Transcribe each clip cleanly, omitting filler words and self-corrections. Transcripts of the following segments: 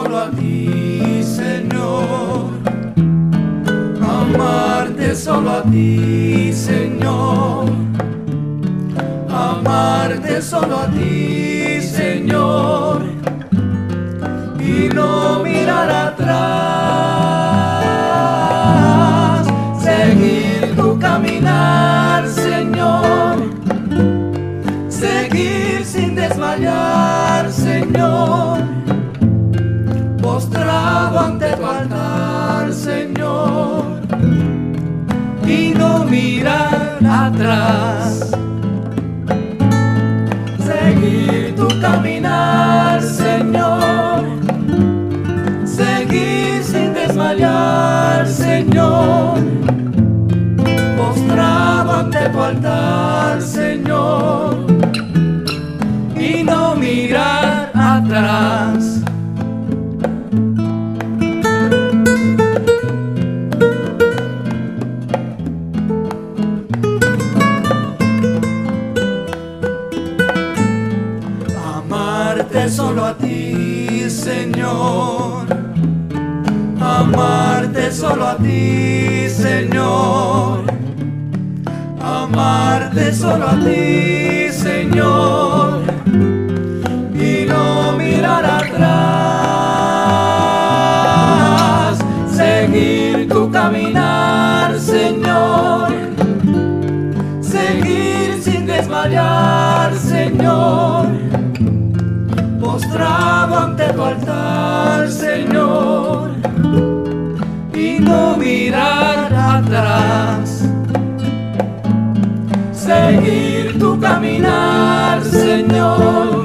solo a ti, Señor. Amarte solo a ti, Señor. Amarte solo a ti, Señor. Y no mirar atrás. Seguir tu caminar, Señor. Seguir sin desmayar, Señor. Postrado ante tu altar, Señor. Y no mirar atrás. Seguir tu caminar, Señor. Seguir sin desmayar, Señor. Postrado ante tu altar, Señor. Y no mirar atrás. Amarte solo a ti, Señor. Amarte solo a ti, Señor. Amarte solo a ti, Señor. Y no mirar atrás. Seguir tu caminar, Señor. Seguir sin desmayar, Señor. Postrado ante tu altar, Señor. Y no mirar atrás. Seguir tu caminar, Señor.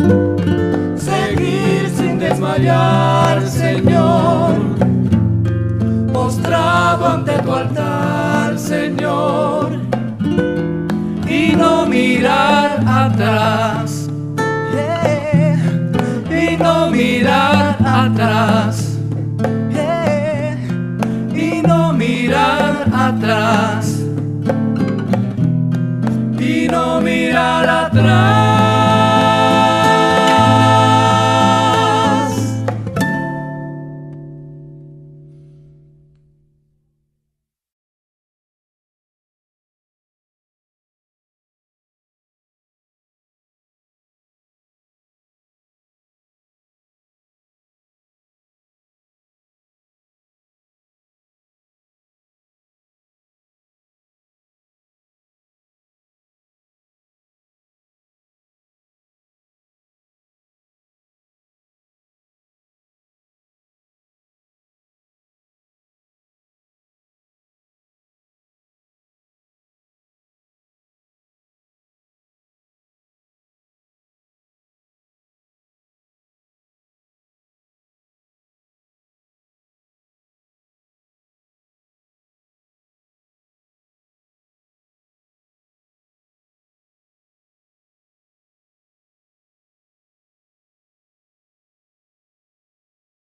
Seguir sin desmayar, Señor. Postrado ante tu altar, Señor. Y no mirar atrás. Y no mirar atrás. Y no mirar atrás.